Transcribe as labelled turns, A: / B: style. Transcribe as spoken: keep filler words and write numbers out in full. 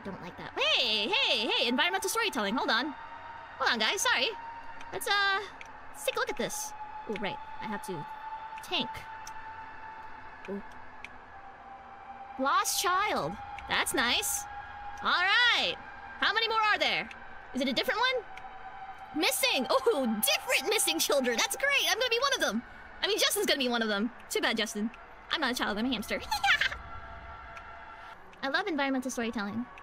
A: don't like that. Hey, hey, hey, environmental storytelling. Hold on. Hold on, guys. Sorry. Let's, uh... Let's take a look at this. Oh, right. I have to... Tank. Ooh. Lost child. That's nice. Alright. How many more are there? Is it a different one? Missing! Oh, different missing children! That's great! I'm gonna be one of them! I mean, Justin's gonna be one of them. Too bad, Justin. I'm not a child, I'm a hamster. I love environmental storytelling.